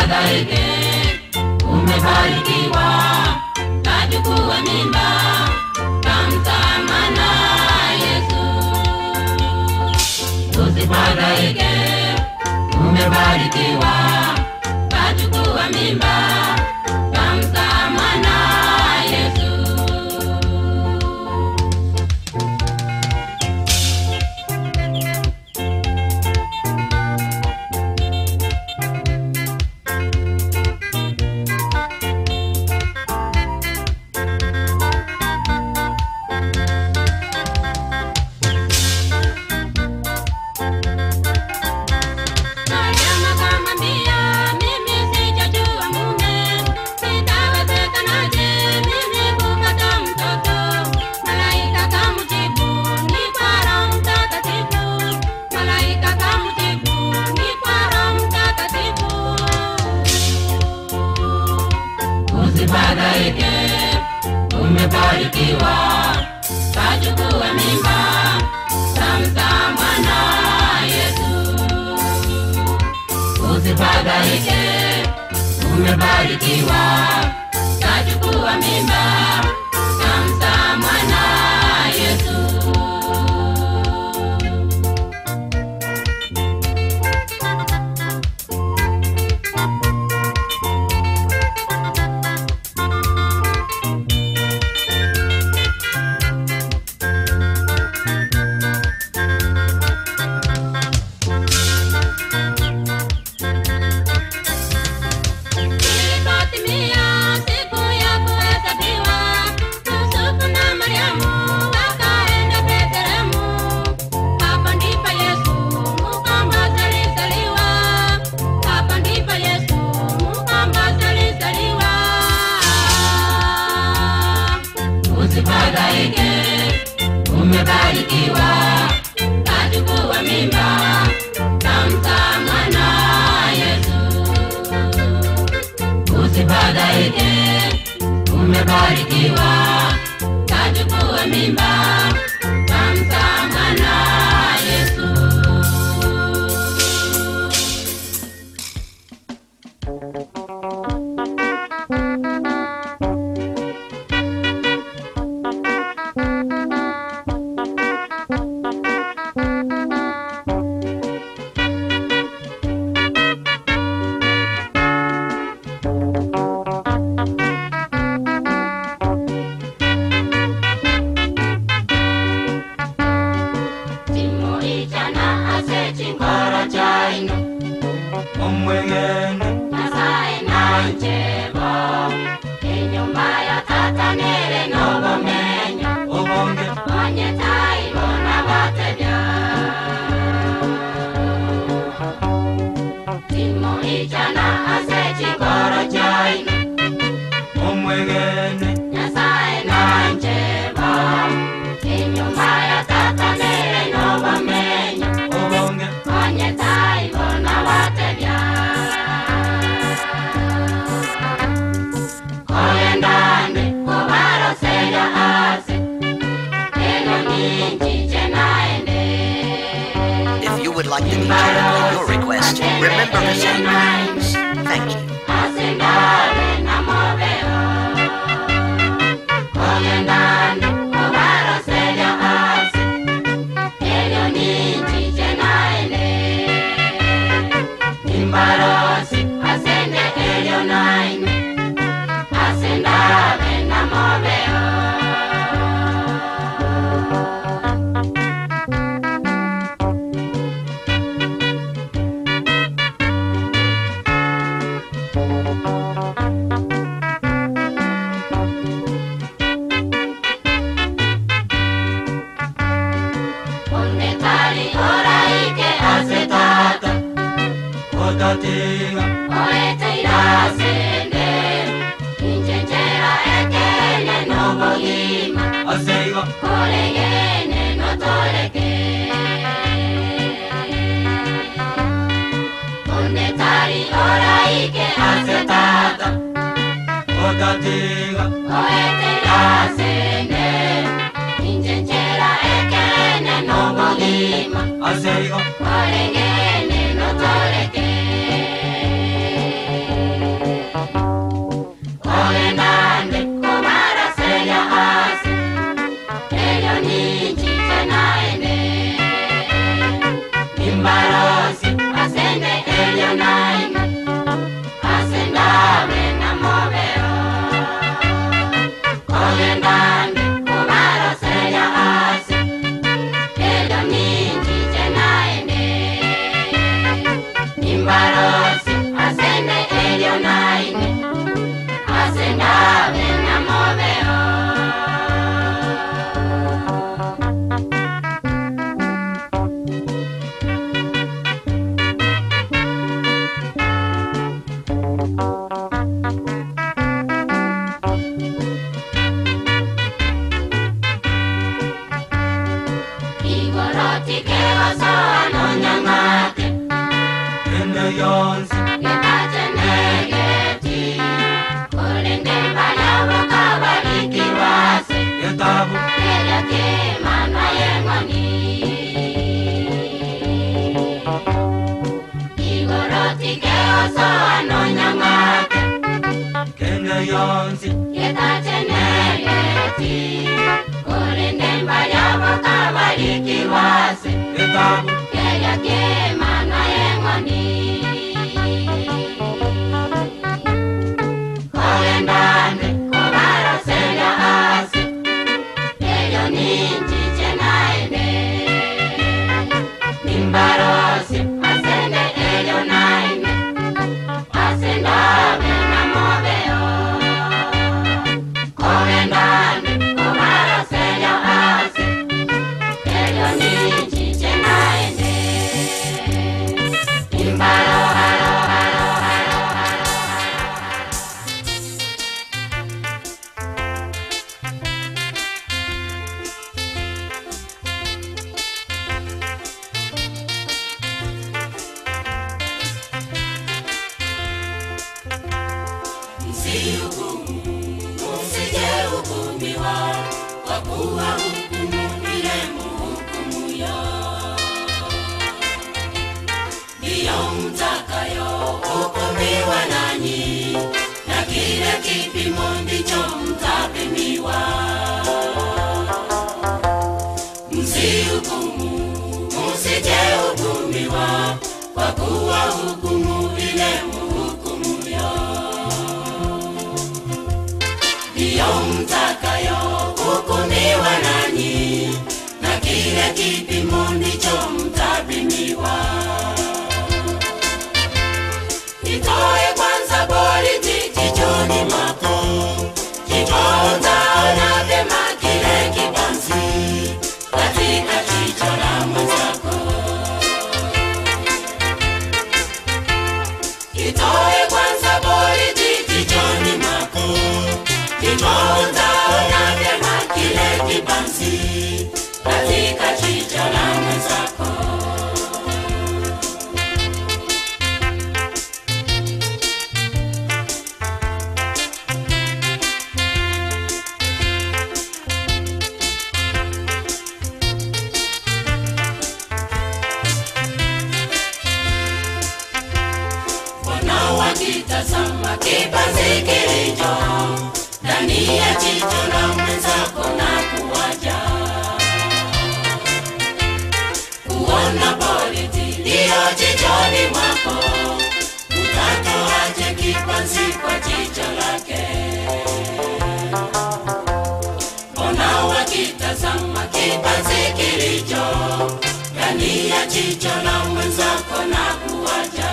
Usifadhaike, umebarikiwa, kachukua mimba, kamzaa mwana Yesu. Usifadhaike, umebarikiwa, kachukua mimba, kamzaa mwana Yesu. Usifadhaike, umebarikiwa, kachukua mimba, kamzaa mwana Yesu. Usifadhaike, umebarikiwa, kachukua mimba, kamzaa mwana Yesu. Usifadhaike, umebarikiwa, kachukua mimba, kamzaa mwana Yesu. Usifadhaike, umebarikiwa, kachukua mimba, kamzaa mwana Yesu. If you would like the DJ to play your request, remember to say please. Thank you. Aseigo, oso anonyang'ate Kende yonsi Yetatenegeti Kulinde bayabo kabariki wase Yetabu Keria kemana yengoni Igoroti ke oso anonyang'ate Kende yonsi Yetatenegeti Kulinde bayabo kabariki wase Yetabu Keria kemana yengoni Kogendane kobaro selya ase Elyo ninji chenaine Nimbarose asende elyo naine Asendabe namobeo Kogendane kobaro selya ase Elyo ninji chenaine Nimbaro haro haro haro haro Msijehukumiwa kwa kuwa hukumu ile mhukumu ndiyo mtakayo hukumiwa nanyi, na kile kipimo ndicho mtapimiwa. Msihukumu, msijehukumiwa kwa kuwa hukumu ile mhukumu ndiyo mtakayo hukumiwa nanyi, na kile kipimo ndicho mtapimiwa. Itoe kwanza boriti jichoni mwako, utaona vyema kile kibanzi katika jicho la mwenzako. Itoe kwanza boriti jichoni mwako, utaona vyema kile kibanzi katika jicho la mwenzako. Wakitazama kibanzi kilicho ndani ya jicho la mwenzako na kuwaja kuona boriti iliyo jichoni mwako, utatoaje kibanzi kwa jicho lake? Mbona wakitazama kibanzi kilicho ndani ya jicho la mwenzako na kuwaja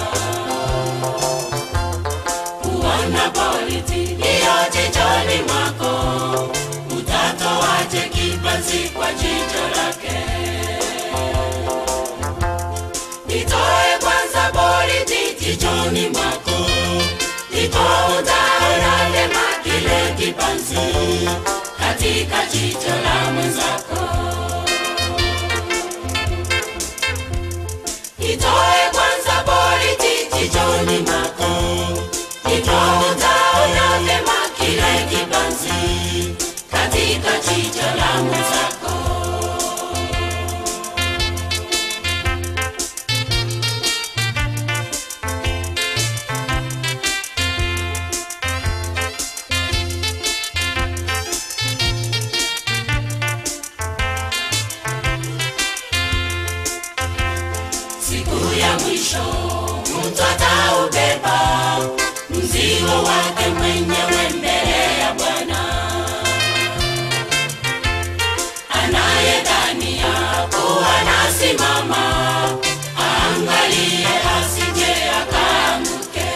kuona boriti iliyo jichoni mwako, utatoaje kibanzi kwa jicho lake? Itoe kwanza boriti jichoni mwako, utaona vyema kile kibanzi katika jicho la mwenzako. Itoe kwanza boriti jichoni mwako, utaona vyema kile kibanzi katika jicho la mwenzako. Siku ya mwisho mtu ataubeba mzigo wake mwenyewe mbele ya Bwana. Anayedhania kuwa anasimama, aangalie asije akaanguke.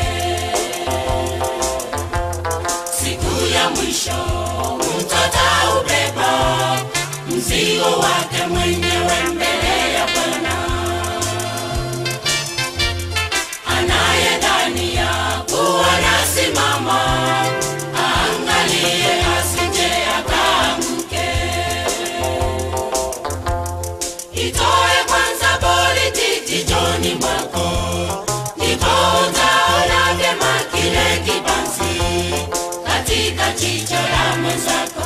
Siku ya mwisho mtu ataubeba mzigo wake mwenyewe mbele ya Bwana. Anayedhania kuwa anasimama, jicho la mwenzako.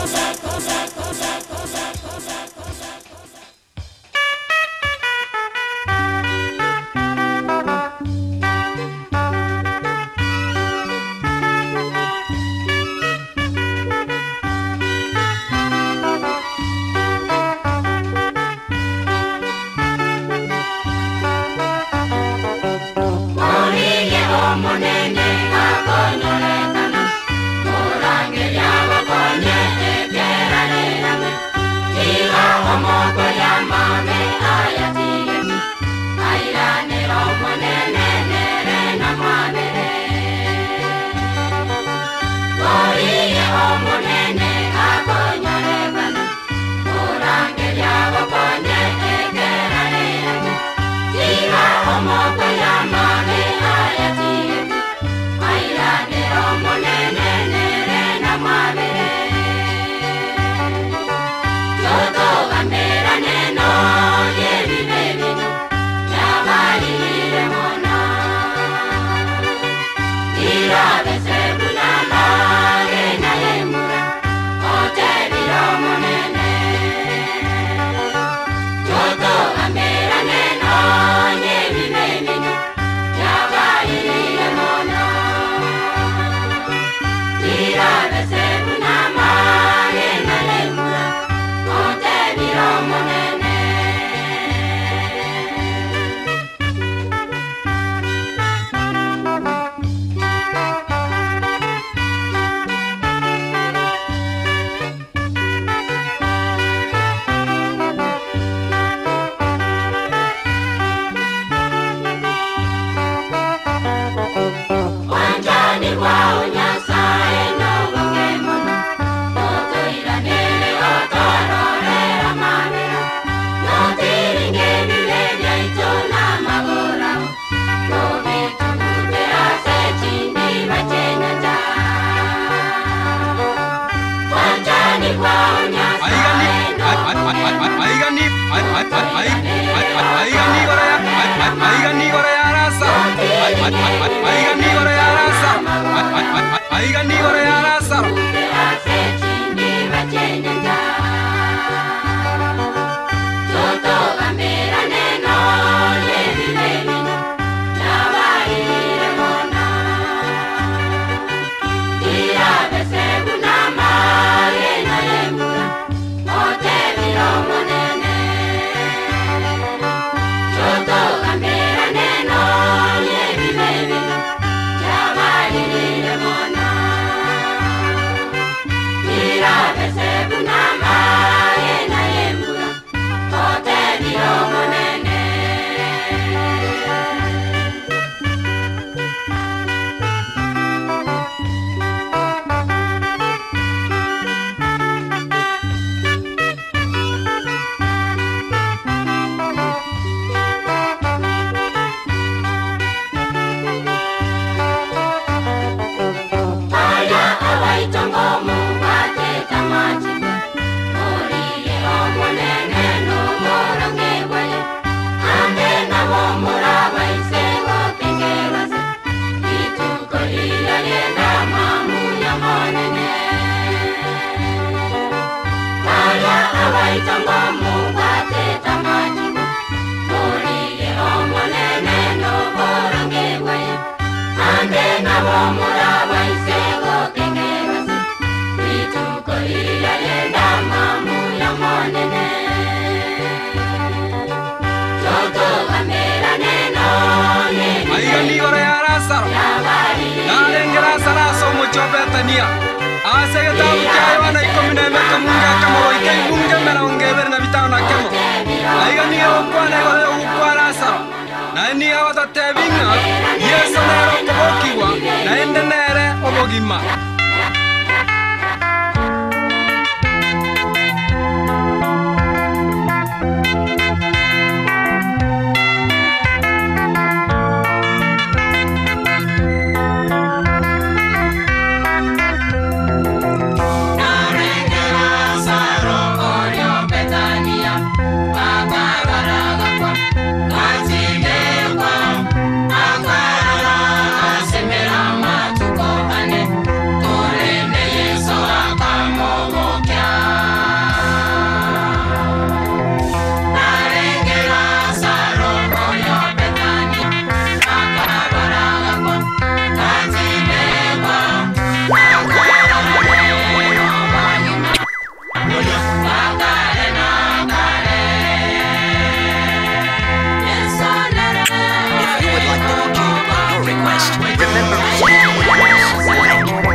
request, remember to say thank you.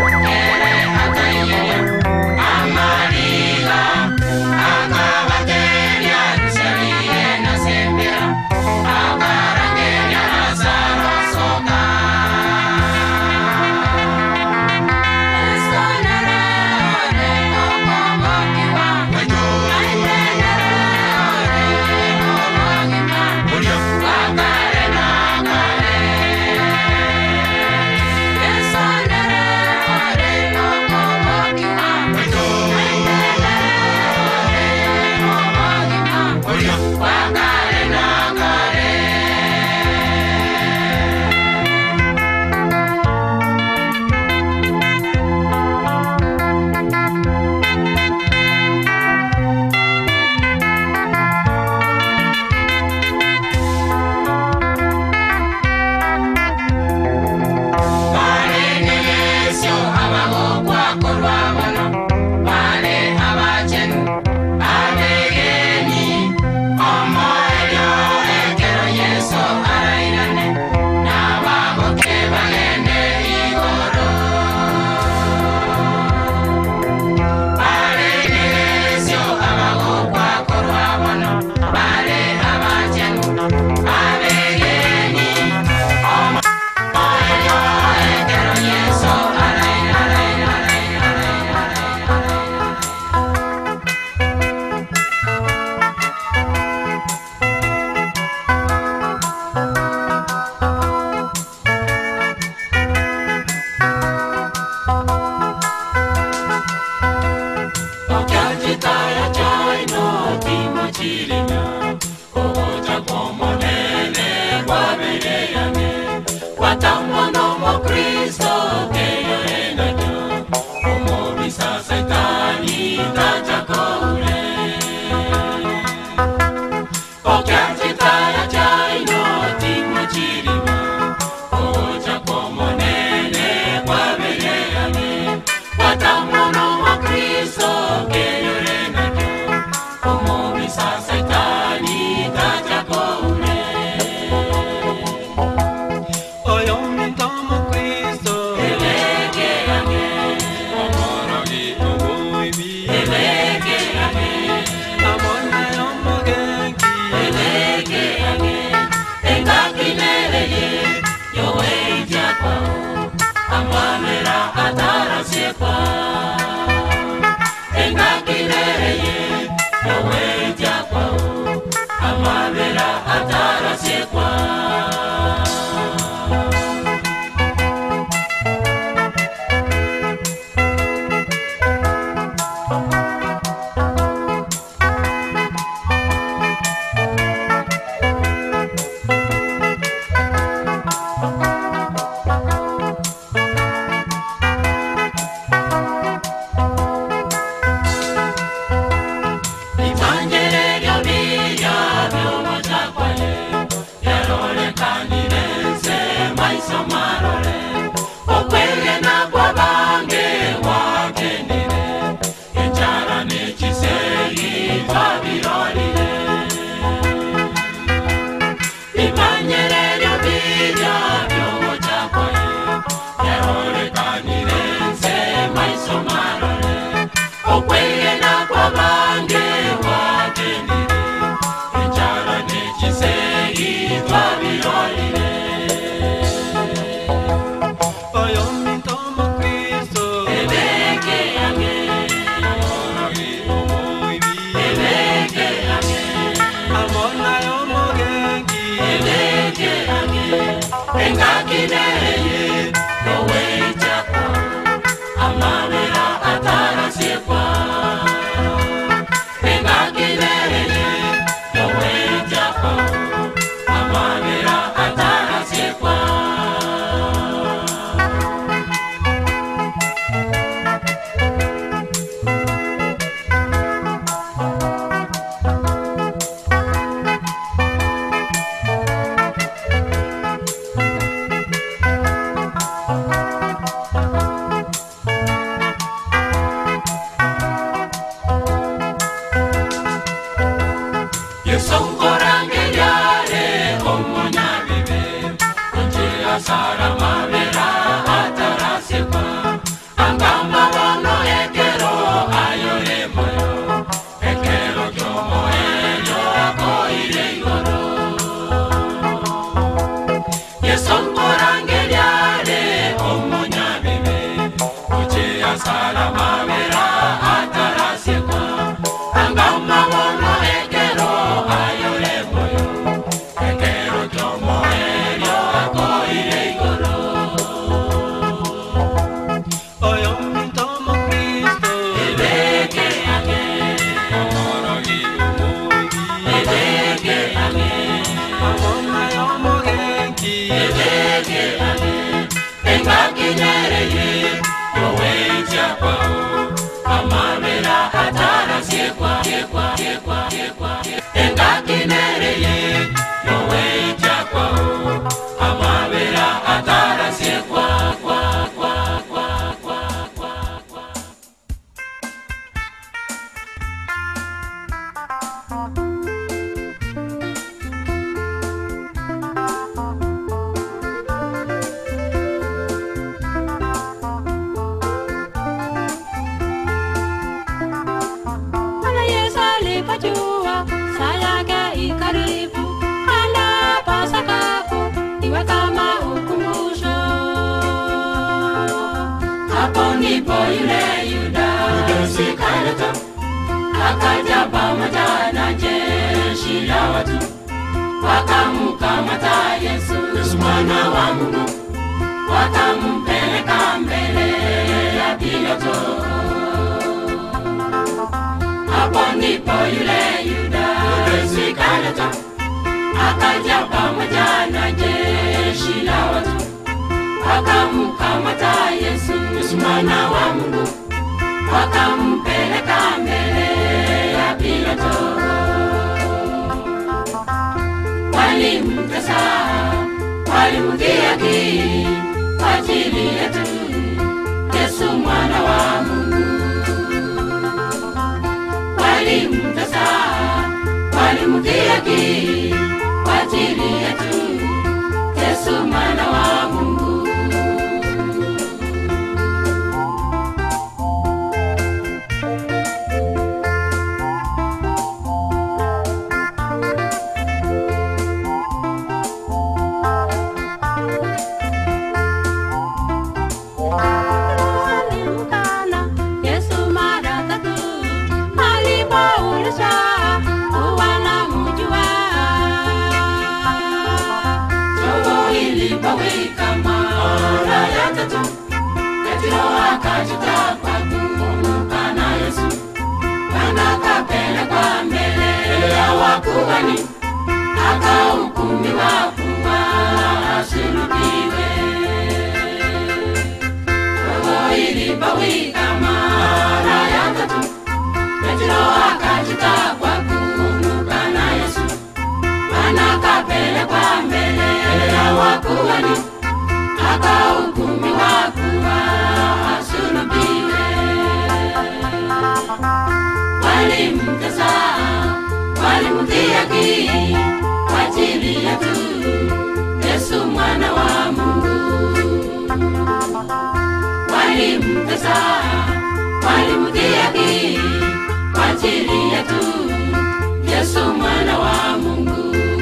Sarama Akaja pamoja na jeshi la watu, wakamkamata Yesu mwana wa Mungu, wakampeleka mbele ya Pilato. Hapo ndipo yule Yuda Iskariote akaja pamoja na jeshi la watu, wakamkamata Yesu mwana wa Mungu, wakampeleka mbele ya Pilato. Walimtesa, walimdhihaki kwa ajili yetu, Yesu mwana wa Mungu. Walimtesa, walimdhihaki kwa ajili yetu, Yesu mwana wa Mungu. Akajuta kwa kumukana Yesu, akapelekwa mbele ya wakuhani, akahukumiwa kuwa asulubiwe. Roho ilipowika mara ya tatu, Petro akajuta kwa kumukana Yesu, akapelekwa mbele ya wakuhani, akahukumiwa kuwa asulubiwe. Walimtesa, walimdhihaki kwa ajili yetu, Yesu mwana wa Mungu. Walimtesa, walimdhihaki kwa ajili yetu, Yesu mwana wa Mungu.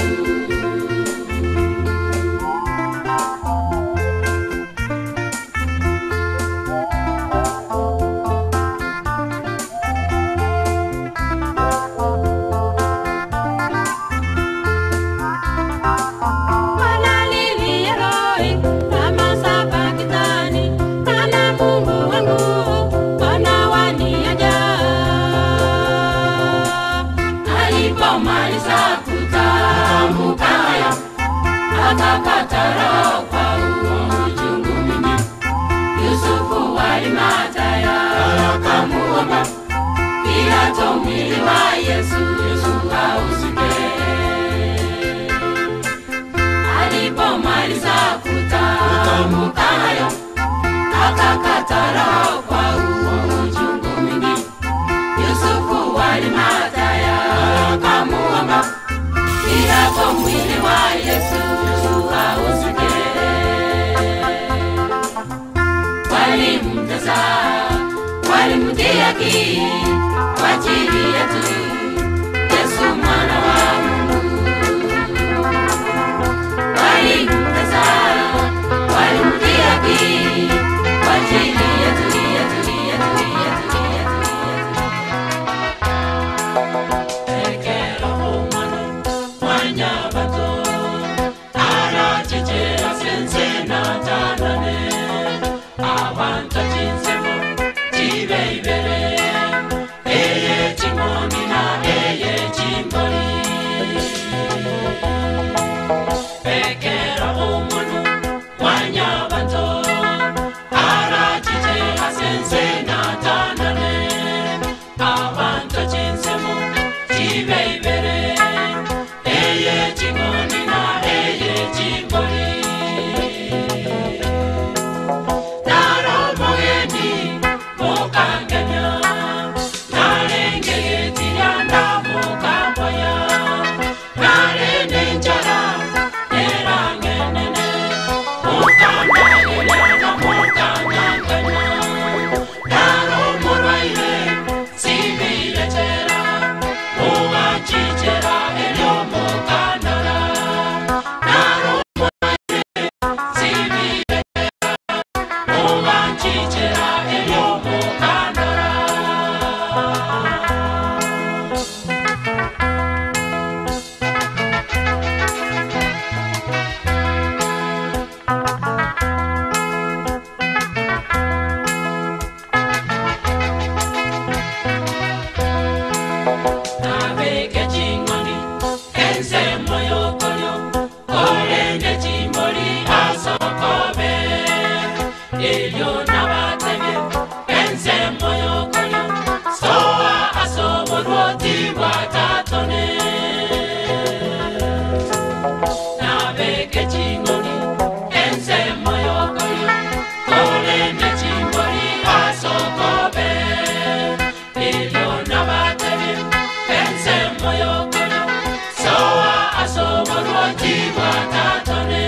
Akakata roho kwa uchungu mwingi. Yusufu alimataya, akamuomba Pilato mwili wa Yesu ausike. Alipomaliza kutamka hayo, akakata roho kwa uchungu mwingi. Yusufu alimataya, akamuomba Pilato mwili wa Yesu ausike. Walimtesa, walimdhihaki kwa ajili yetu, Yesu mwana wa Mungu. Walimtesa, walimdhihaki kwa ajili yetu, yetu. sibeibere eye chingoni na eye chingoni Daro mogeni mokangenya Narenge tiyanda mokamboya Nare nenjara nerangenene Mokanda yelana mokanyanganya Daro morwaire sibire chera Moga chichera elio mokandara Daro morwaire sibire Moga chichera elio mokandara Nabeke chingoni, ense moyo kolyo, kolende chimboli asokobe. Elio nabatebe, ense moyo kolyo, soa asobo roti watatone. Nabeke chingoni, ense moyo kolyo, kolende chimboli asokobe. Elio nabatebe, ense moyo kolyo, soa asobo roti watatone.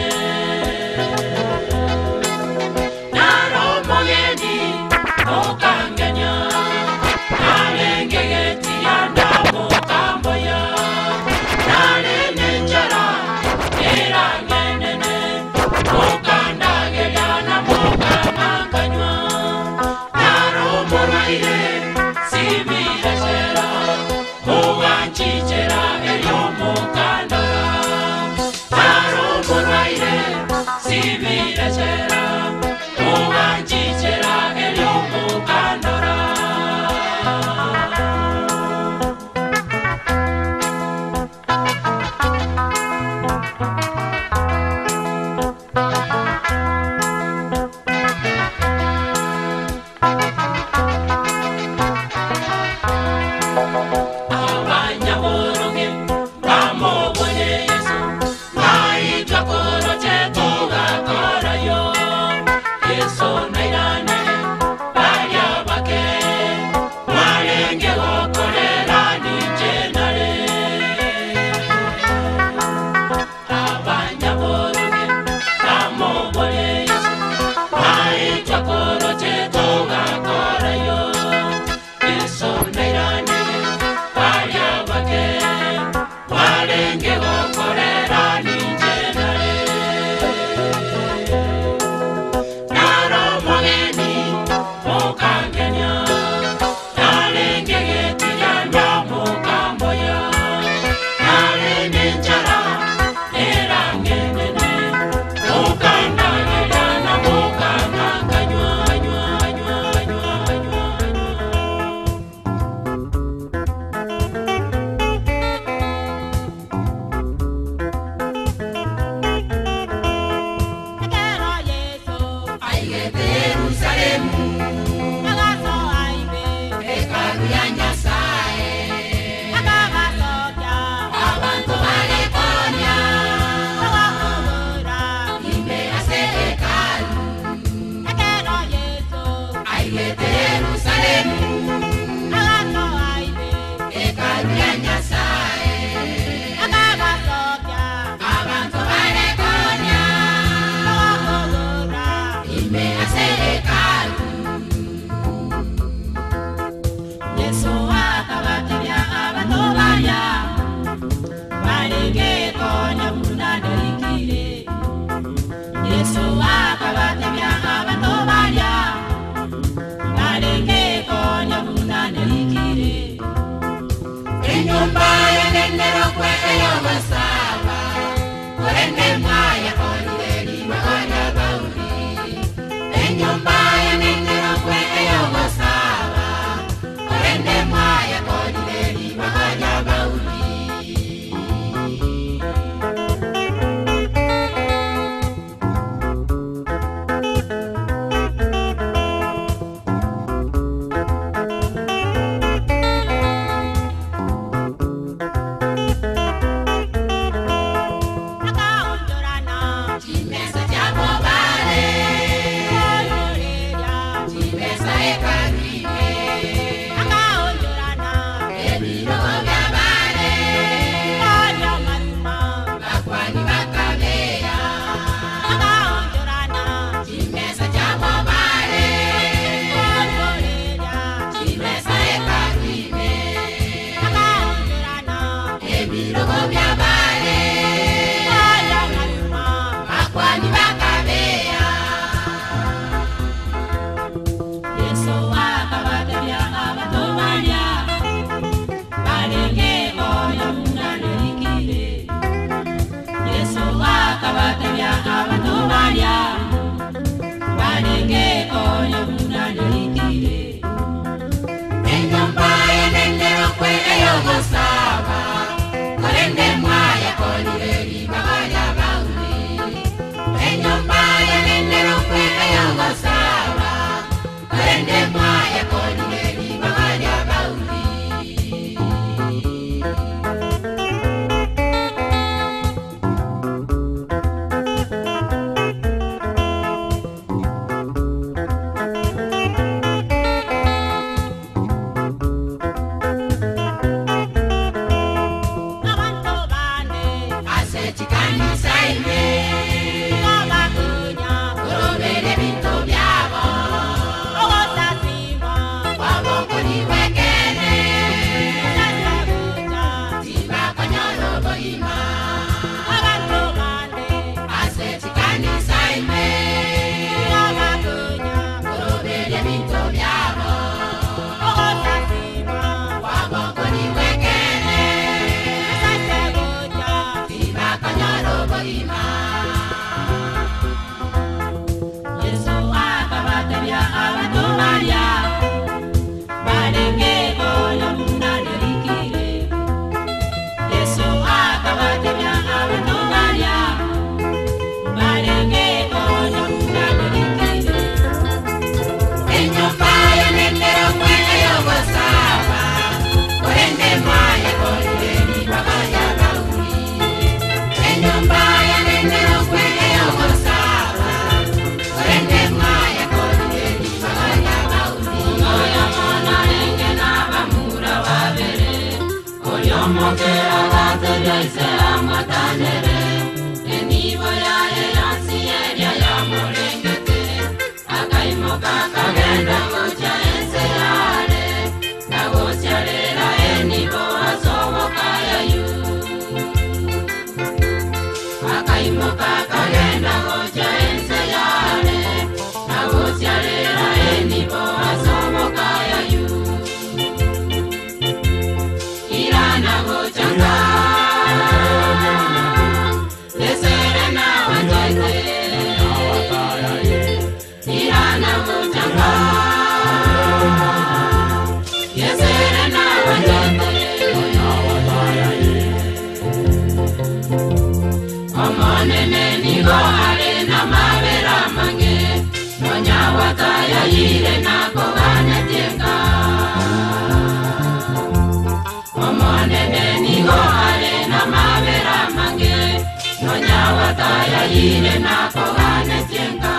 Naro mogeni mokangenya, nalengege tiyanda mokamboya, nale nenjara nerangenene, mokanda geliana mokamanganywa. Naro morwaire sibire chera, moganchichera elio mokandara. Naro morwaire sibire chera, moganchichera elio mokandara. Abanyaboronge bamubonye Yesu, maitwa koroche tugakorayo. Yesu nairane barya bake, mwarenge gokorera ninjenare. Abanyaboronge bamubonye Yesu, maitwa koroche tugakorayo. Yesu nairane barya bake, mwarenge gokorera ninjenare. Naro mogeni mokangenya, nalengege tiyanda mokamboya, nale nenjara nerangenene, mokanda geliana mokamanganywa. Hekalu ya Nyasaye, abantu balekonya, imbe ase hekalu, ailete Yerusalemu, hekalu ya Nyasaye, abantu balekonya, imbe ase hekalu. Yesu akabatebya abantu baya, balenge konya munandalikire. Yesu akabatebya abantu baya, balenge konya munandalikire. Enyumba yenenero kwe eyobasaba, korende mwaya olireri bakanya bauri. Enyumba yenenero kwe eyobasaba, korende mwaya olireri bakanya bauri. agathuriaise amatanere enivo yae yansiyeria ya murengete akaimoka kagenda gocha ense yare na gociarera enivo asoboka yayu akaimoka kagenda gocha ense yare na gociarera enivo asoboka yayu irana gochanga desere na wajete irana gochanga desere na wajete omonene nigo are na mavera mange nonya wataya ire na kogane tienga omonene nigo are na mavera mange nonya wataya ire na kogane tienga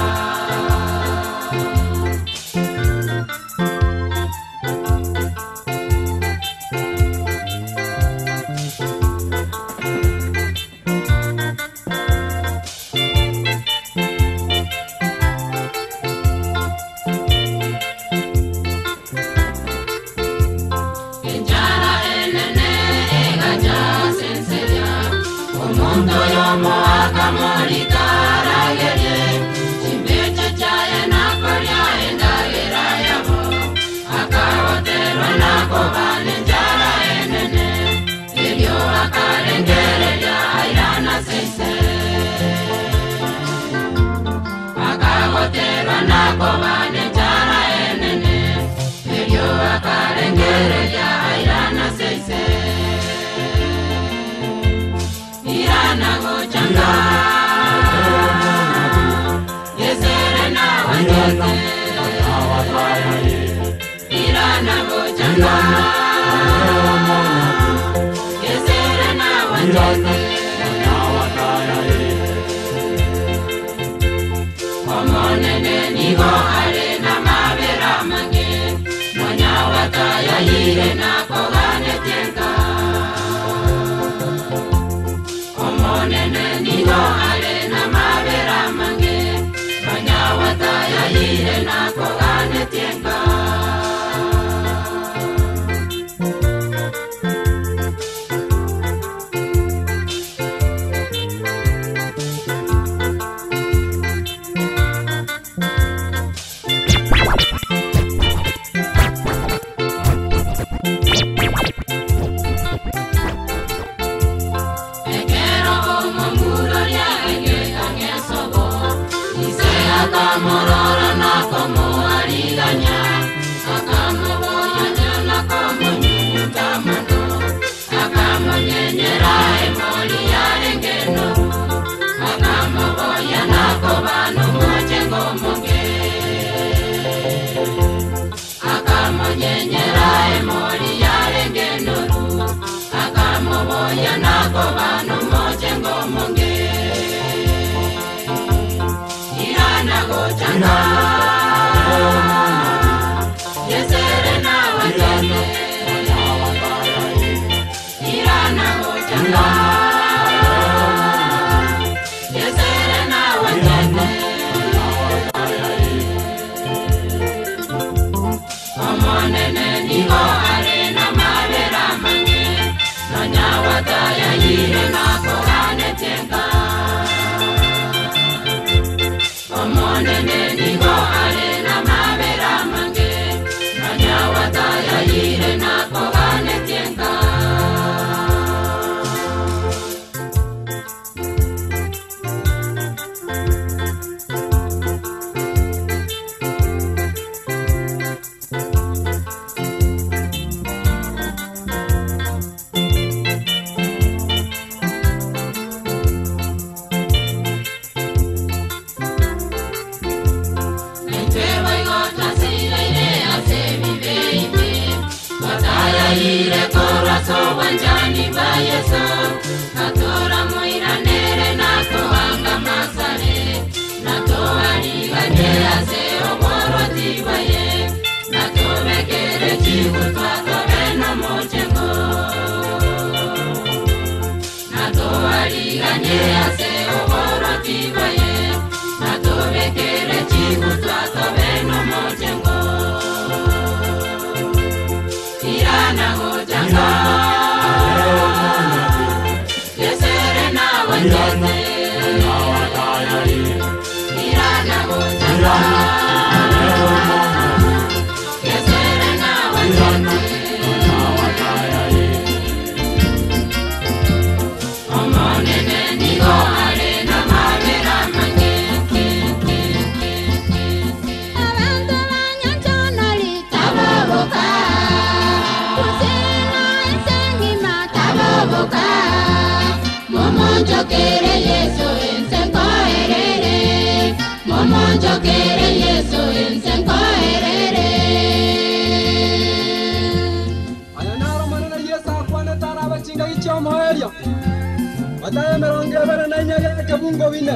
omonene nigo are na mavera mange nonya wataya ire na kogane tienga omonene nigo are na mavera mange nonya wataya ire na kogane tienga Morora na como arigaña, acamo boya na como nyuta mano, acamo nyenyera e moria engeno, acamo boya na cobano mochengo monge, acamo nyenyera e moria engeno, acamo boya na cobano mochengo monge. Gochanga desere na wajete irana gochanga desere na wajete omonene nigo are na mavera mange nonya wataya ire na kogane tienga omonene nigo are na mavera mange nonya wataya ire na kogane tienga ire corazón wanjani bayeso natora moira nere na toanga masare na toari gane ase oboro tibaye na to bekere chihu twa to beno mochengo Tutariganye ase oboroti bwaye natobekere chigu twatobe no mojengo irana hojanga yesere na wanyete irana hojanga yesere na wanyete Momonjokere Yesu ensenko erere Momonjokere Yesu ensenko erere Ayanaro manana Yesu akwane taraba chinga ichomo elio Wataye meronge bere na inyage kabungo bine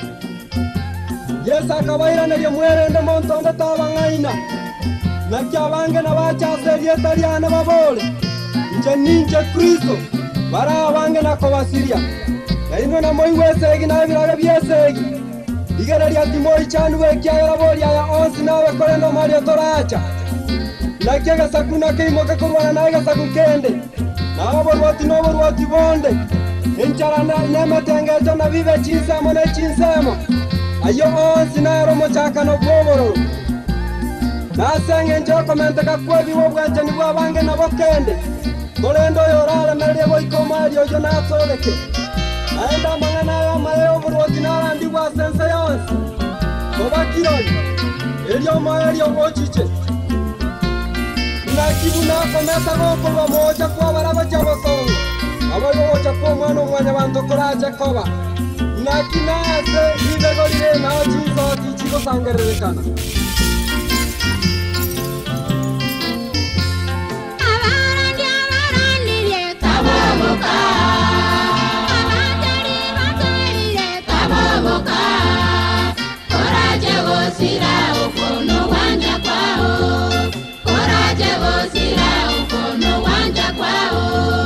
Yesu akabaira na lio muerende montonde tabangaina Nakia bange na bachase lietariane babole Nje ninje Kristo Bara bange na kobasiria Yaino na moi wesegi na biraga biesegi Igara ria timoi chanu ekiagera bori aya onsi nawe kore no mario toracha Nakiaga sakuna keimoka kurwana naiga sakukende Na borwati no borwati bonde Enchara na nemetengejo na vive chinsemo na chinsemo Ayo onsi na romo chaka no boboro Nasenge njo komenta kakwebi wobwenje ni bwabange na bokende Kolendo yorale melie boiko mario yo nasoleke Aenda mangana ya mayo burwati narandi wa sense yonsi Koba kironi Elio maelio mochiche Nakibu na komesa goko wa moja kwa baraba jabosongo Abo moja kwa mwana mwanya bantu koraje koba Nakinase ibegolire na chizo kichiko sangerekana Sira ukono wanja kwao Koraje go sira ukono wanja kwao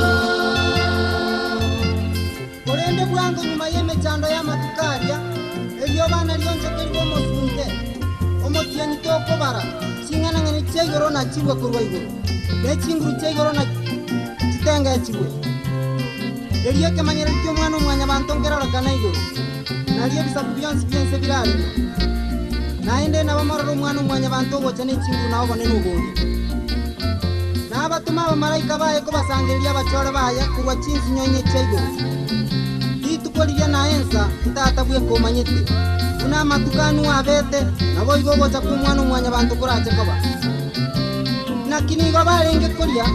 Korende bwangu nyuma yeme chando ya matukaria Elio bana lionje kelwo mosunte Omotieni toko bara Singana ngani chegoro na chiwe kurwa igoro Nechinguru chegoro na chitenga chiwe Elio ke manyere kyo mwana mwanya bantongera rakana igoro Nalio bisabu byansi byense birali Naende na bamararo mwana mwanya bantu bocha n'ichingu naho bone n'ubundi Nabatuma abamaraika baye ko basangiria abachora baye kurwa chinzi nyonye chego Itukolira na ensa itatabwe ko manyete Una matukanu abete nabo igo bocha ku mwana mwanya bantu kurache koba Nakini go barenge kolia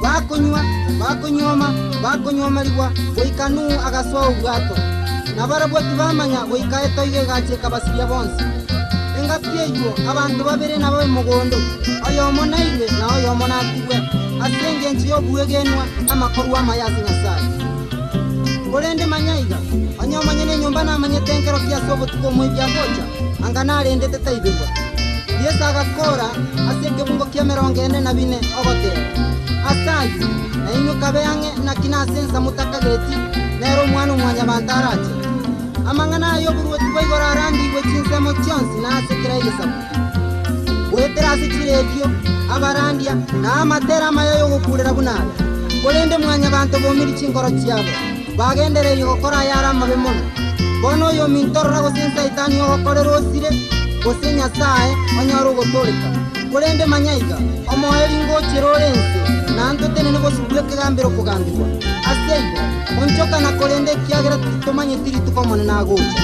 bakonyoma liwa boikanu agaswa ubwato Nabarabwe tibamanya boikaeto ige gache kabasiria bonse Engapieyo abantu babere nabo mugondo ayomo naire na ayomo natigwe asenge nchiyo buegenwa amakoru amayazi nyasaye Kolende manyaiga anyomo nyene nyumba na manyetenkero kiasobo tukomo ibya gocha anganare ndete taibirwa Yesu agakora asenge bungo kia 44 ogotera asayi na inyo kabeyange na kinasensa mutakageti nero mwana mwanya bantarache Amangana yo buruti boigora arandi we chinsemo chonsi na asekira igesabu Wetera asichirebyo abarandia na amatera mayo gukurira bunara Kolende mwanya bantu bomiri chingoro cyabo bagendere yo gukora yara mabemono Bono yo mintorra go sensa itani yo gukorera osire gosenya sae onyaro gutoleka Kolende manyaiga omoheri ngo chirorense nanto tenene go subye kagambiro kugambirwa Aseigo onchoka na kolende kiagira tutomanye tiri tukomone na gocha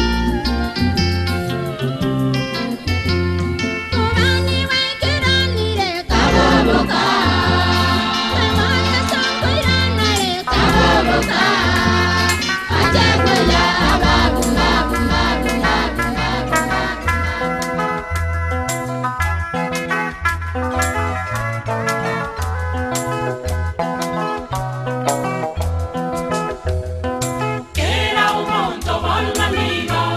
Tobani wekeranire kaboboka Tawaya sankoiranare kaboboka Ajekwela ababunga bunga bunga Era un monto vol manigo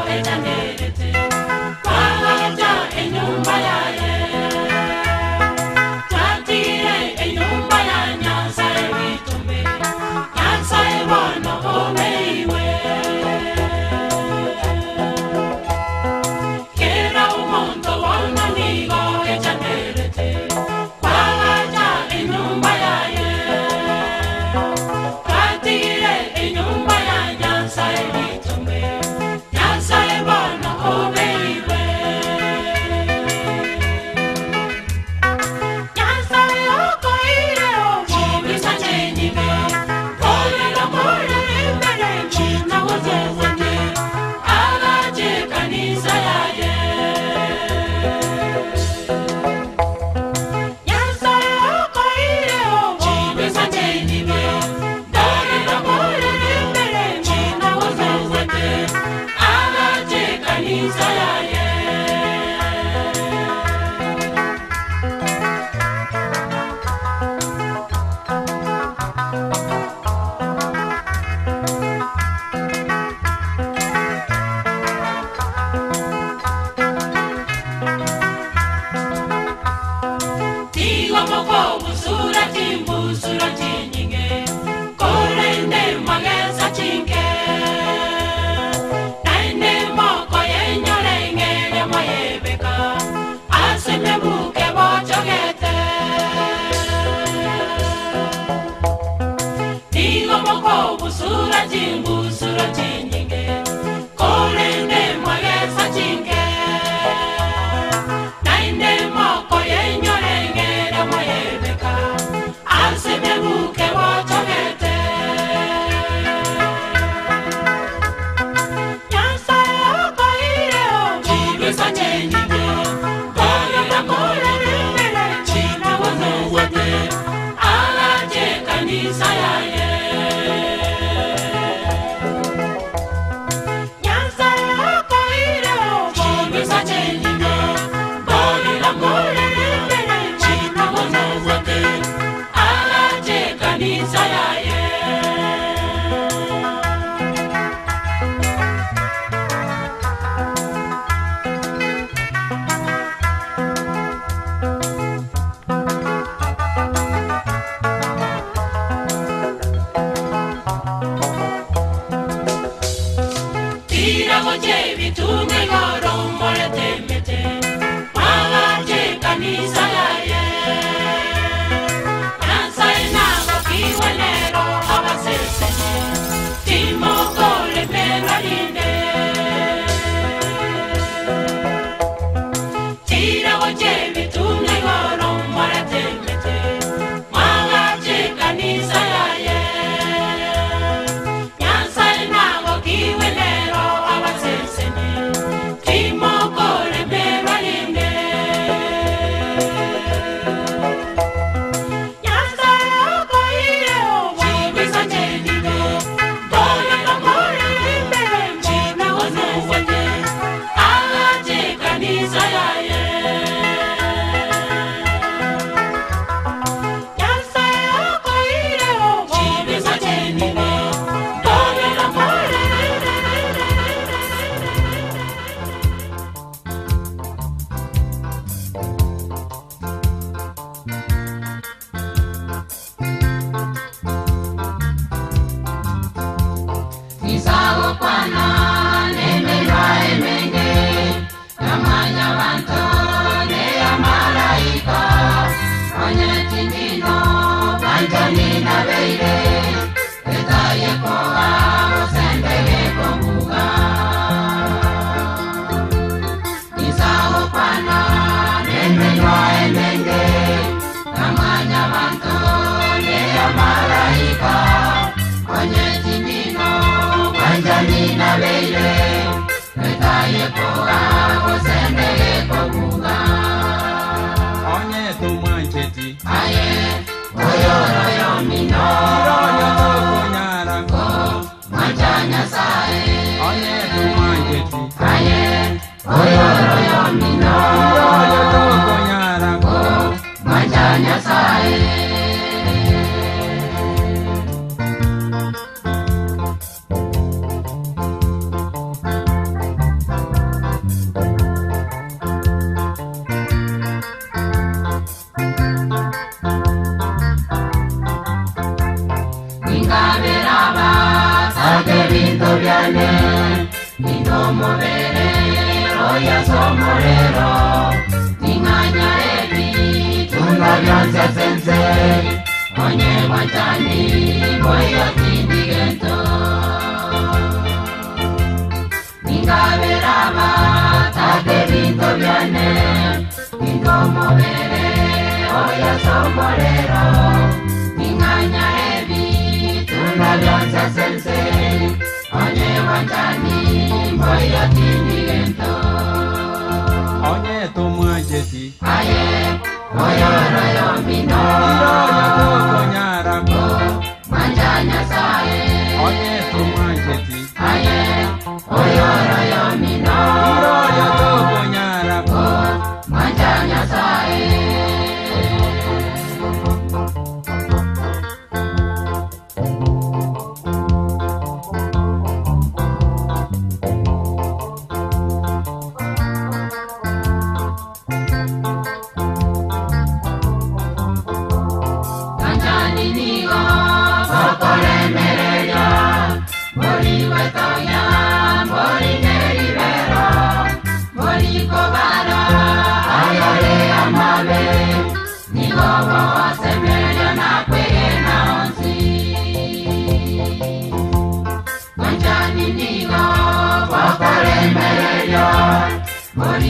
Timoko busura jingu sura jinyinge Kolende mwagesa jinge Nainde moko yenyorengere moyebeka Asebebuke wotogete Nyasa yoko ireo Jibesa jinyinge Goyera kolere China wano wate Alaje kanisa yaye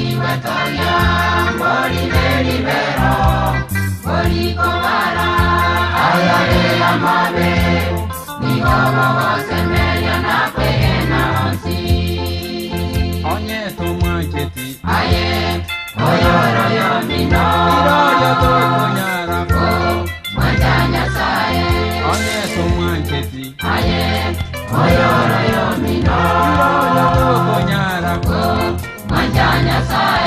wetoya mbori beri bero mbori kobara ayare amabe nihobo gosemeria na kwena onsi onye tomacheti aye oyoro yo mino iroyo tokonyara ko manjanya sae onye tomacheti aye oyoro yo mino iroyo tokonyara ko manjanya sae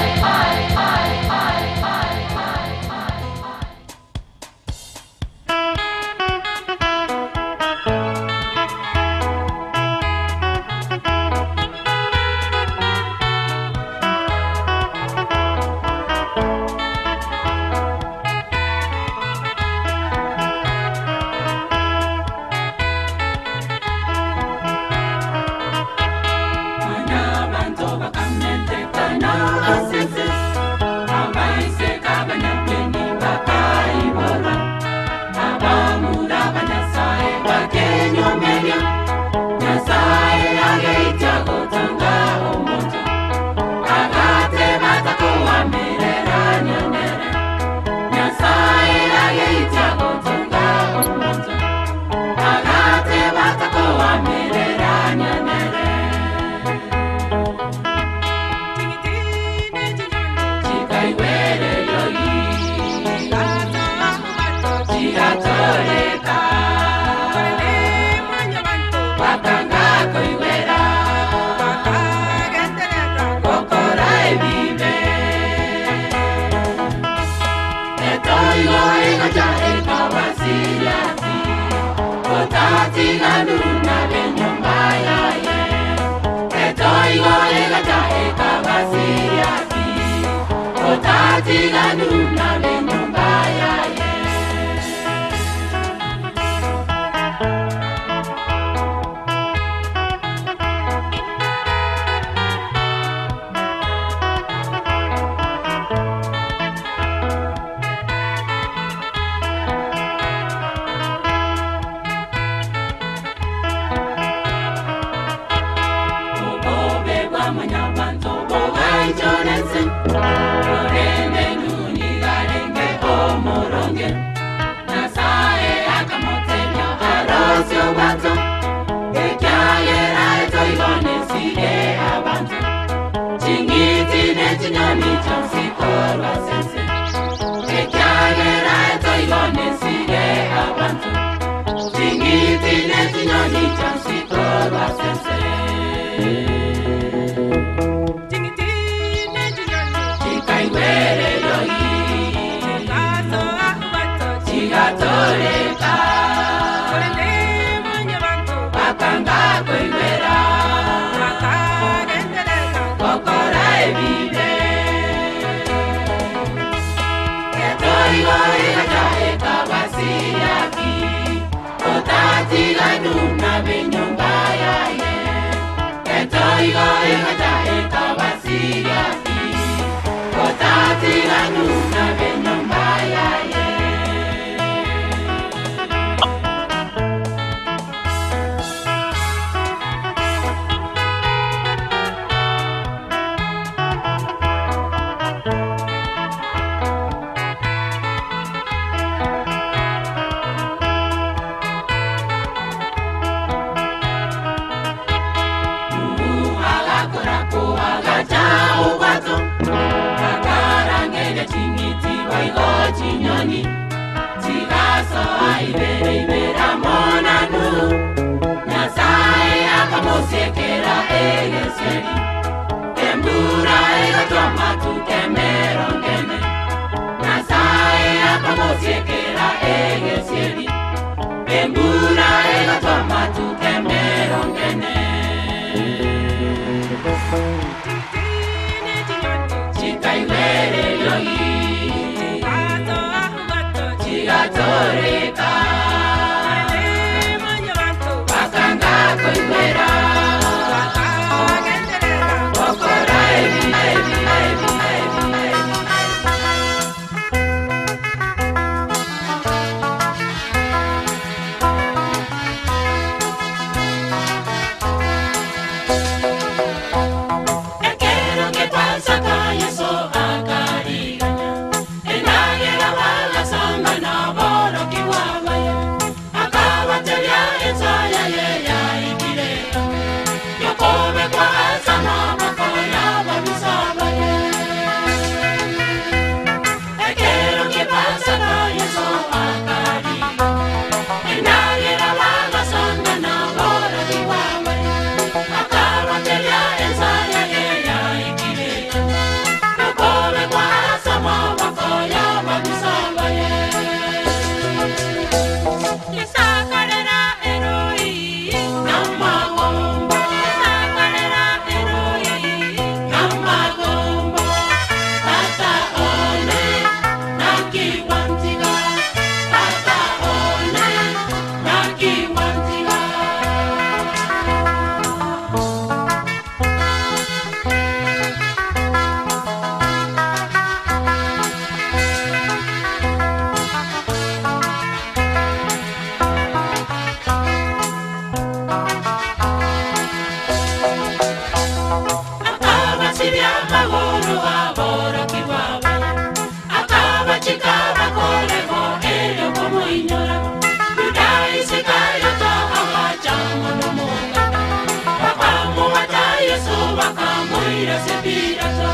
moira se pirata.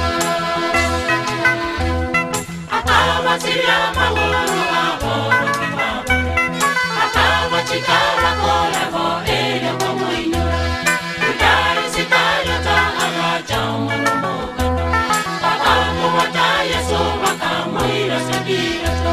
Acaba siria magoro agora kibaba. Acaba chikara kora go ele como inura. Kudai sitayo ta agacha monomoga. Acaba wataya so acaba moira se pirata.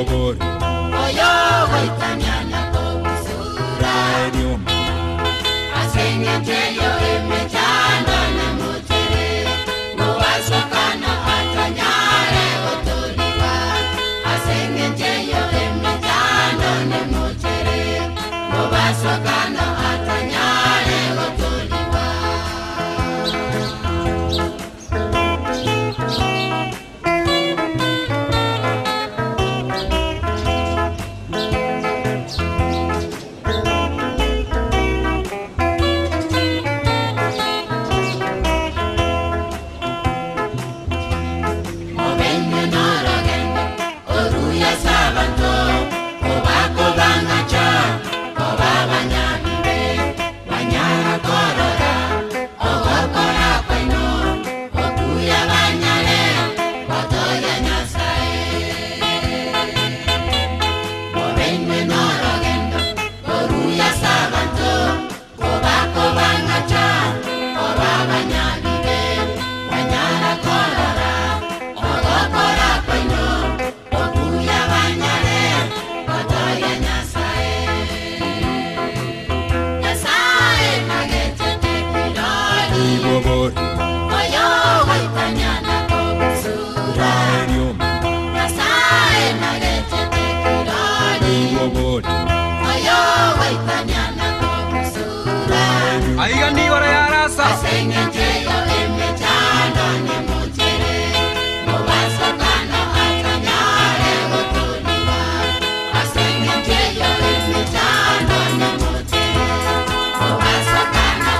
Ibobor Oyo waitanyana kobusura Edium Asengeteyo emechando nemutere Muwasokano atanyare otoliwa Asengeteyo emechando nemutere Muwasokano atanyare otoliwa Ibobor Oyo waitanyana kobusura Edium Yasae magete kirani Ibobor Oyo waitanyana kobusura Aiga ni ora yarasa Asengeteyo emechando nemutere Mubasokano atanyare otoliwa Asengeteyo emechando nemutere Mubasokano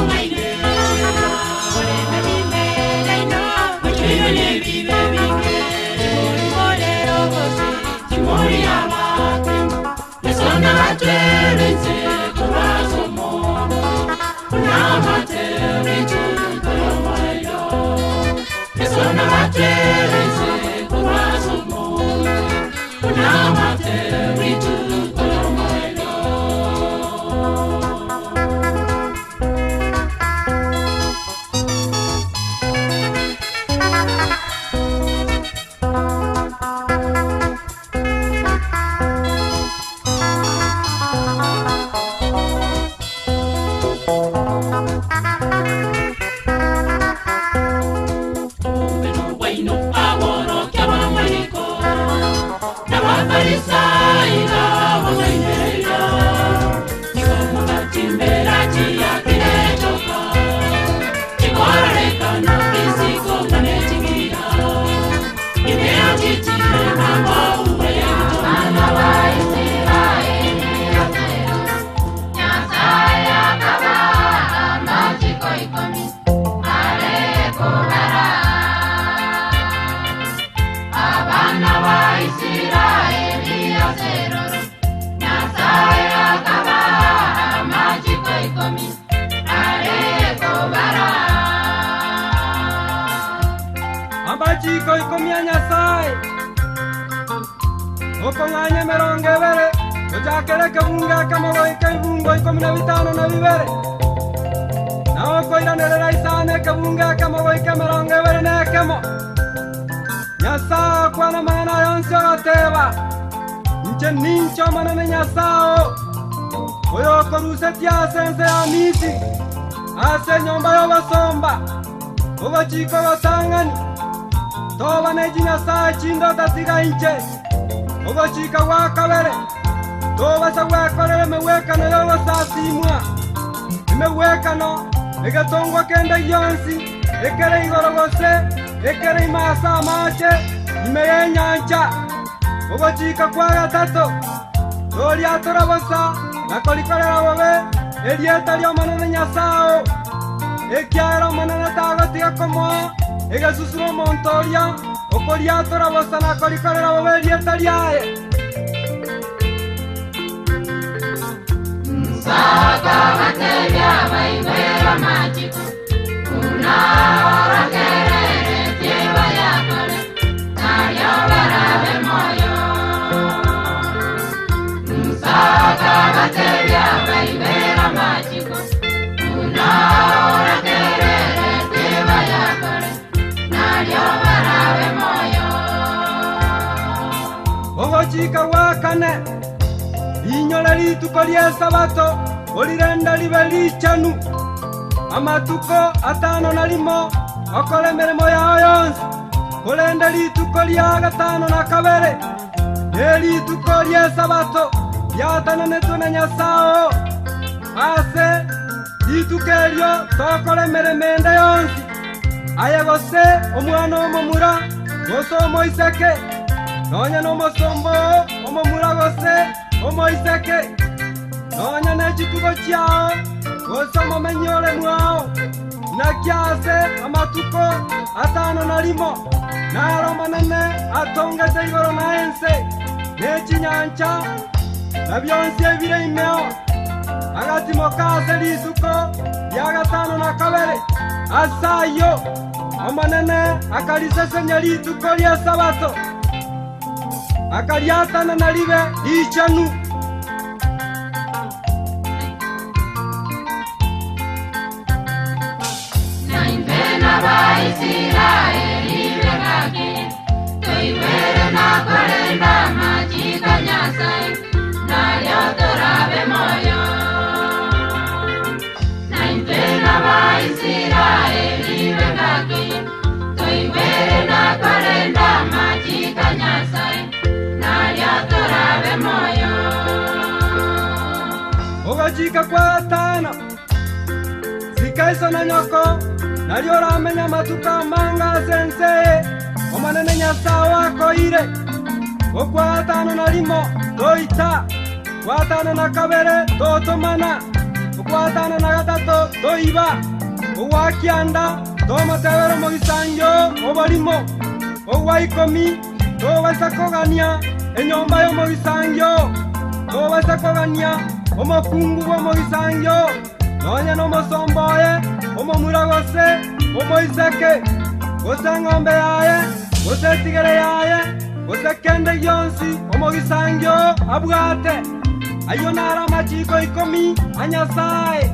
Vive, vive, vive. Amachiko ikomia Nyasaye okong'anya emerongo ebere gochakera ekebunga ekemo goika ibungo 15 na 2 na okoiranerera isana ekebunga ekemo goika emerongo ebere na ekemo Nyasaye akwana amang'ana yonsi ogoteba inche ninche omonene Nyasaye oyo okorusetia ase ense ya Misiri ase enyomba y'obosomba ogochika ogosang'ani toba nechi Nyasaye chindo tatiga inche ogochika gwa kabere tobasa gwekorera emegwekano y'ogosasimwa emegwekano egetongwa kende yonsi ekere igoro gose ekere imasa amache ime y'enyancha ogochika kwa gatato toriatora bosa nakorikorera bobe erieta ry'omonene Nyasaye ekiara omonene tagotiga komoa egasusura omonto oria okoriatora bosa nakorikorera bobe erieta riaye Saka batebya baibera machiko Unaora kerere tieba yakore Naryo barabe moyo Saka batebya baibera machiko Unaora kerere tieba yakore Naryo barabe moyo ogochika gwakane inyora rituko ry'esabato orirenda ribe richanu amatuko 5 na 1 okora emeremo yao yonsi korenda rituko rya 5 na 2 erituko ry'esabato ryatananetwe na Nyasaye ase rituko eryo tokora emeremo ende yonsi aye gose omwana omomura gose omoiseke nonya n'omosombo omomura gose omoiseke nonya n'ekitugo kyao gose omomenyore mwao nakyase amatuko 5 na 1 naro manene atongete igoro na ense n'ekinyancha na byonsi ebire imeo agatimokase rituko rya 5 na 2 asayo omanene akarisesenya rituko rya sabato akariatana na ribe richanu Naimbena Baisiraeli begake Toibere na korenda machika Nyasaye Naryo torabe moyo Naimbena Baisiraeli begake Toibere na korenda machika Nyasaye Naryo torabe moyo ogachika kwa 5 zikaiso na nyoko naryo ramenya matuka manga sense omanene Nyasaye wakoire okwa 5 na 1 toita kwa 5 na 2 totomana okwa 5 na 3 toiba owakianda tomotebero mogisanjo oborimo ogwa 10 tobasa kogania enyomba y'omogisanjo tobasa kogania omokungu bw'omogisanjo nonya n'omosomboye omomura gose omoiseke gose eng'ombe yaye gose etigere yaye Osekende yonsi omogisangyo abwate ayo nara machiko ikomi anyasaye.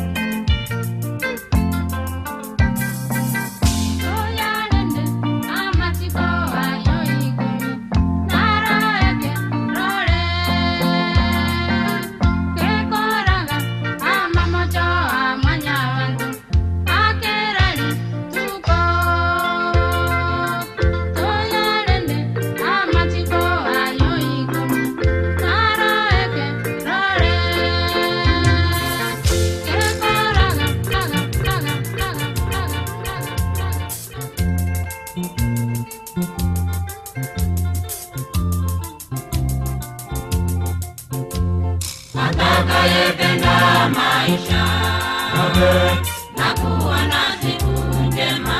Atakayependa maisha na kuwa na siku njema,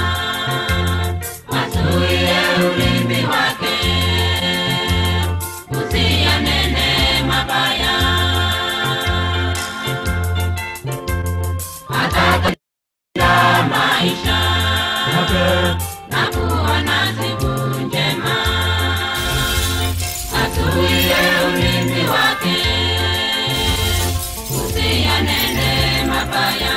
azuie ulimi wake usiyanene mabaya. Atakayependa maisha na kuwa na siku njema, azuie ulimi wake usiyanene mabaya.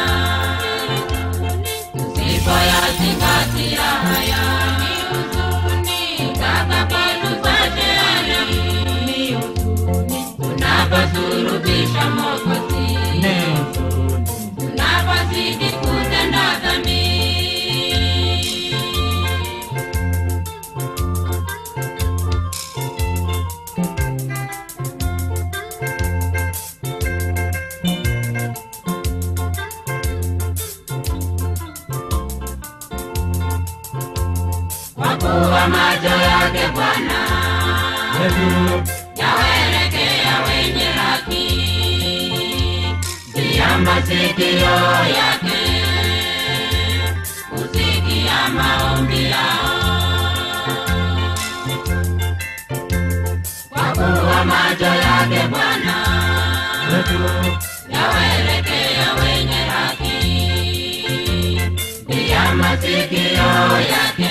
Usipoyazingatia haya ni huzuni, utakapotupateana ni huzuni. Tunaposurubisha Mwokozi, tunapozidi kutenda dhambi. Kwa macho yake Bwana yawaelekea wenye haki, pia masikio yake husikia maombi yao. Kwa kuwa macho yake Bwana yawaelekea wenye haki, pia masikio yake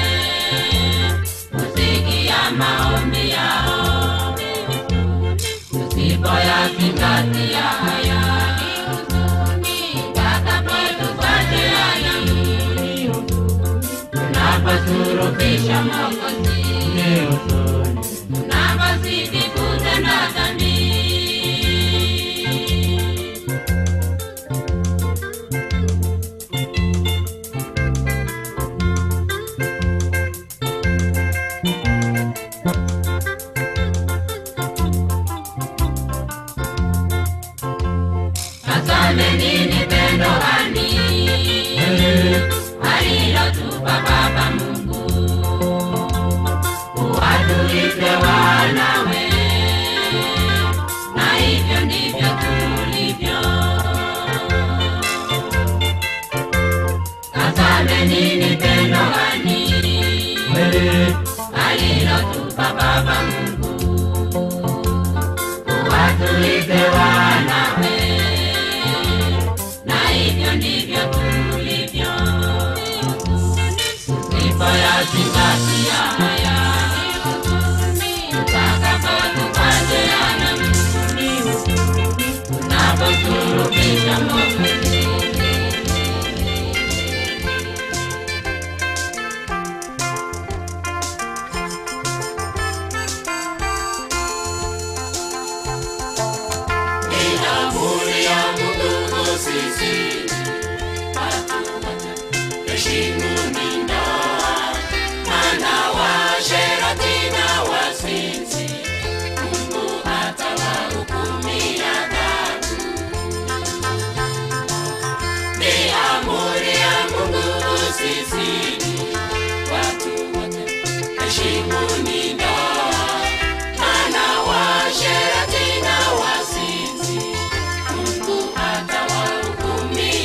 husikia maombi yao. Tusipoyazingatia haya ni huzuni, utakapotupateana ni huzuni. Tunaposurubisha Mwokozi, tunapozidi kutenda dhambi. Nini pendo gani alilotupa Baba Mungu, uwatuite wanawe, na hivyo ndivyo tulivyo. Tazame nini pendo gani alilotupa Baba Mungu, uwatuite wanawe, ndivyo tulivyo. Usipoyazingatia haya ni huzuni, utakapotupateana ni huzuni. Tunaposurubisha Mwokozi, ni amri ya Mungu sisi heshimuni ndoa, maana washerati na wazinzi Mungu atawahukumia adhabu. Ni amri ya Mungu sisi watu wote, heshimuni ndoa, maana washerati na wazinzi Mungu atawahukumia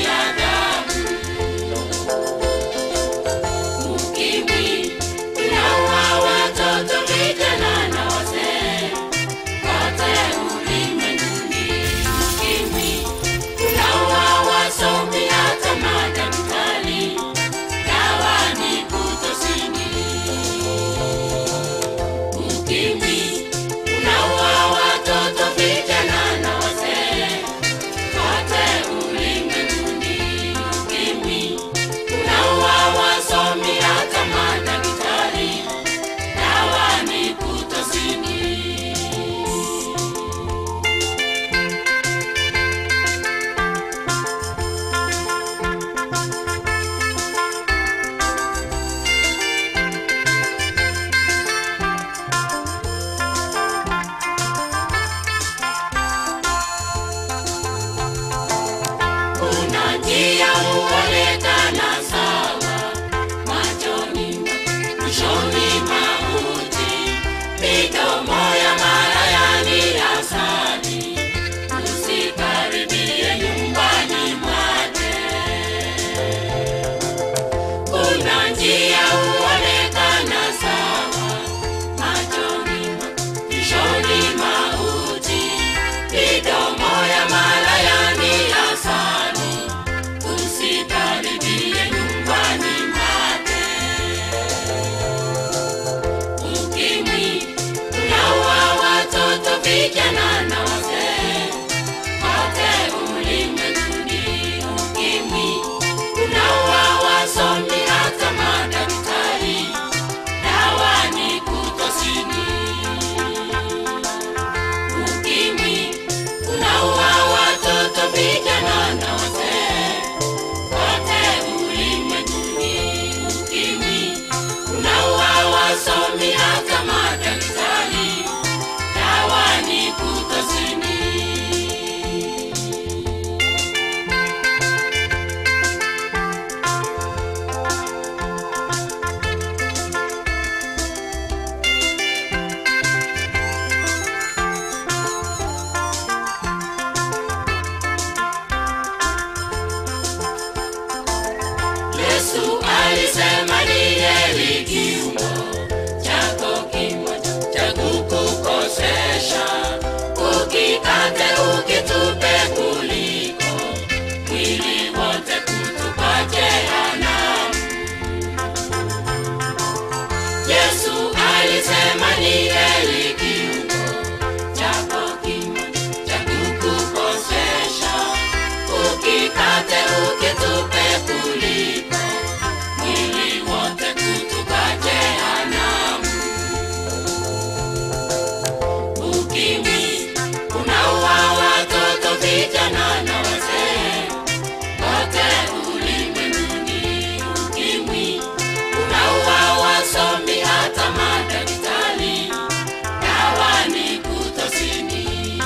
ukimwi unaua watoto, vijana na wazee wote ulimwenguni. Ukimwi unaua wasomi hata madaktari, dawa ni kutozini.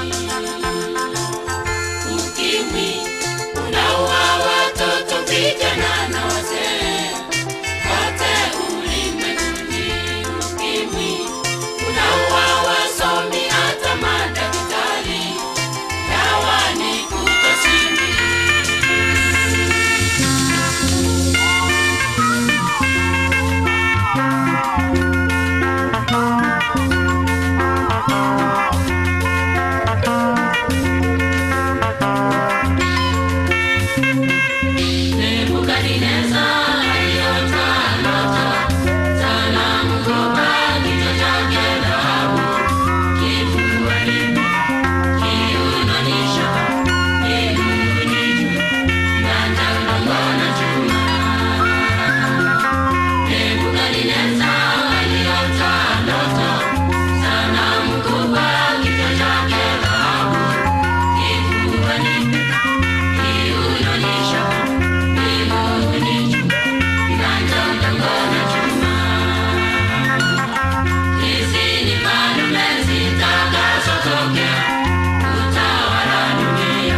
Ukimwi unaua watoto, vijana na wazee wote ulimwenguni. Ukimwi unaua wasomi hata madaktari, dawa ni kutozini. Nebukadneza aliota ndoto, sanamu kubwa kichwa chake dhahabu, kifuani kiunoni shaba, miguuni juu, nganja udongo na chuma. Nebukadneza aliota ndoto, sanamu kubwa kichwa chake dhahabu, kifuani kiunoni shaba, miguuni juu, nganja udongo na chuma. Hizi ni falme zitakazotokea kutawala dunia.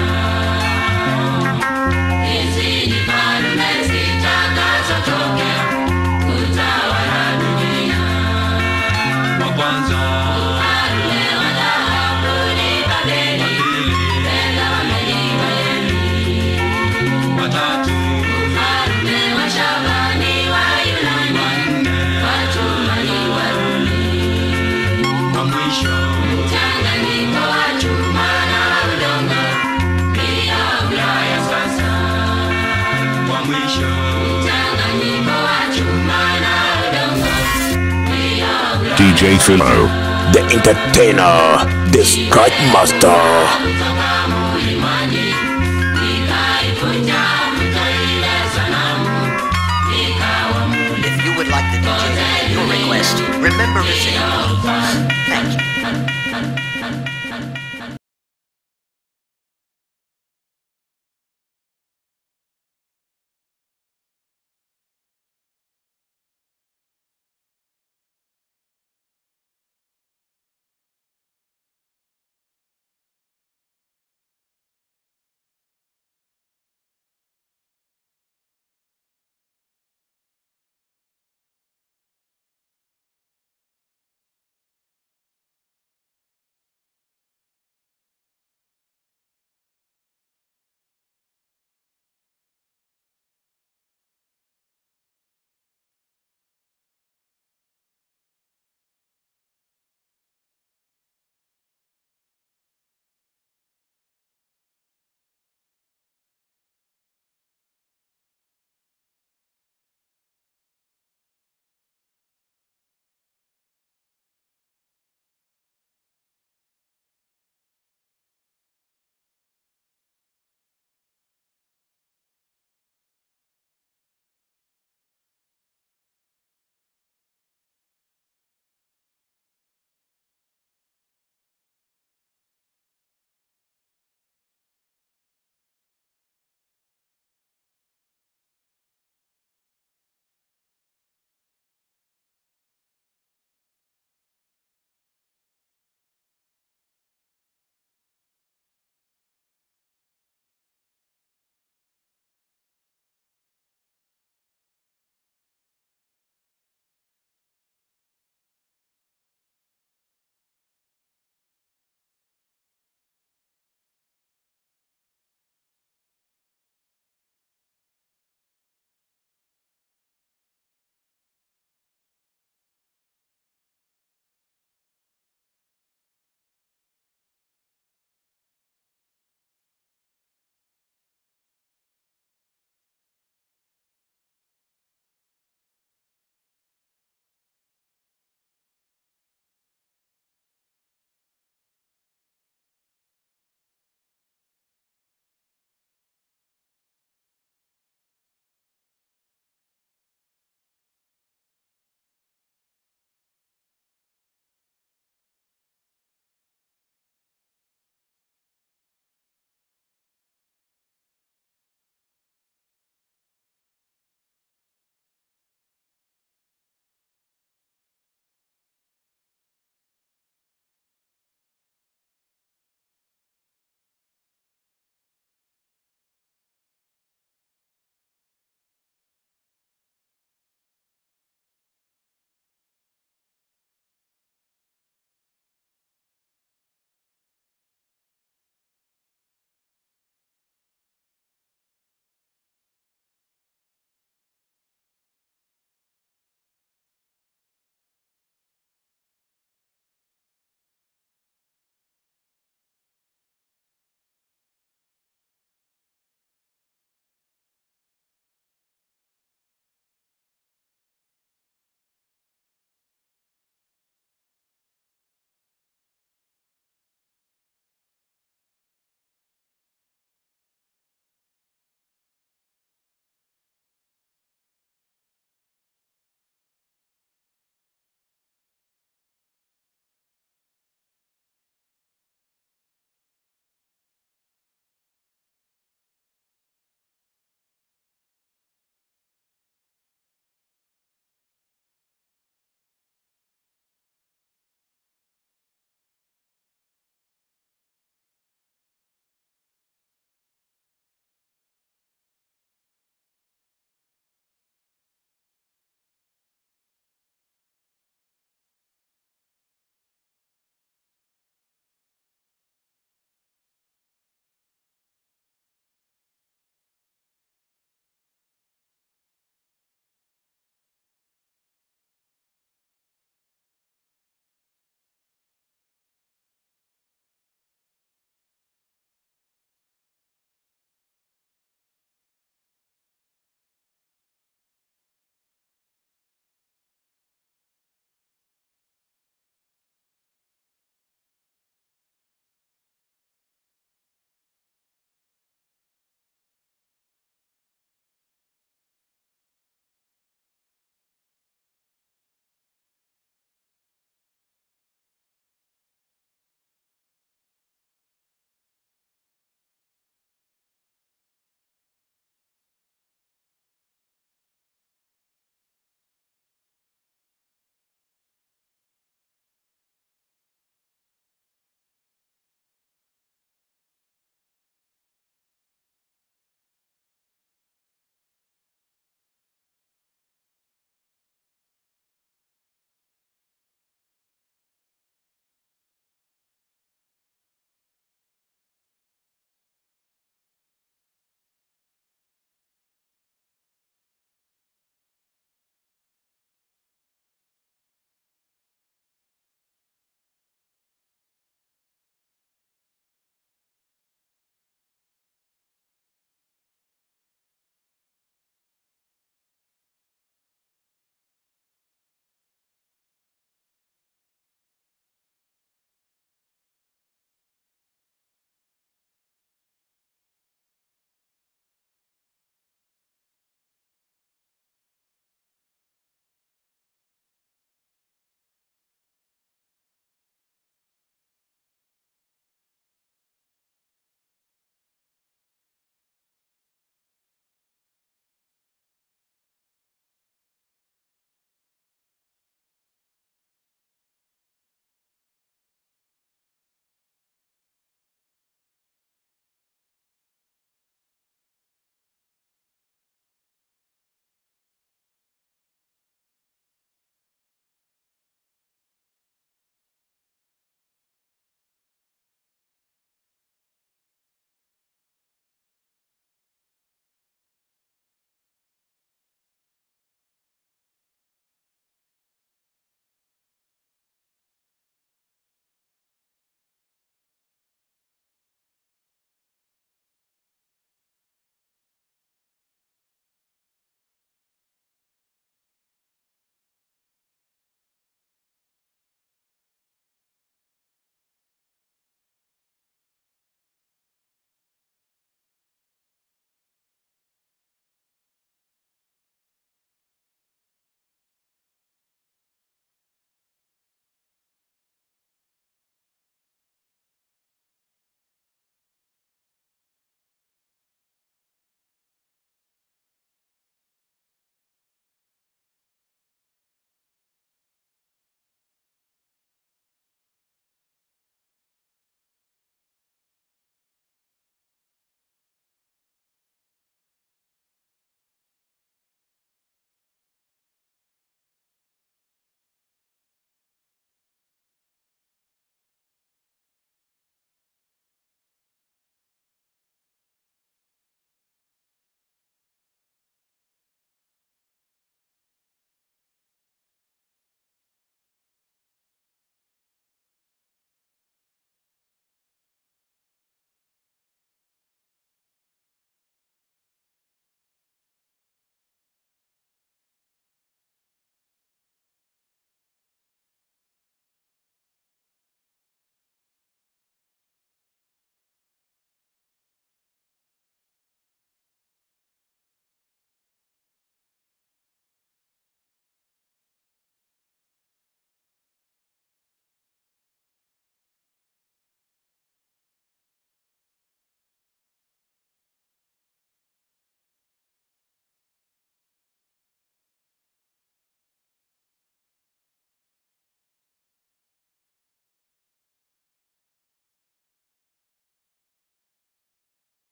Hizi ni falme zitakazotokea kutawala dunia. Wa kwanza, Ufalme wa dhahabu ni Babeli, tena wameliwa Yemi. wa tatu, Ufalme wa shaba ni wa Yunani, wa chuma ni Warumi. wa mwisho, Mchanganyiko wa chuma na udongo ndio Ulaya sasa. wa mwisho, Mchanganyiko wa chuma na udongo ndio Ulaya. DJ Philo, the entertainer, the Scratch Master. Kutoka mlimani nikaivunja mto ile sanamu, ikawa muli. If you would like the DJ to play your request, remember to say, thank you.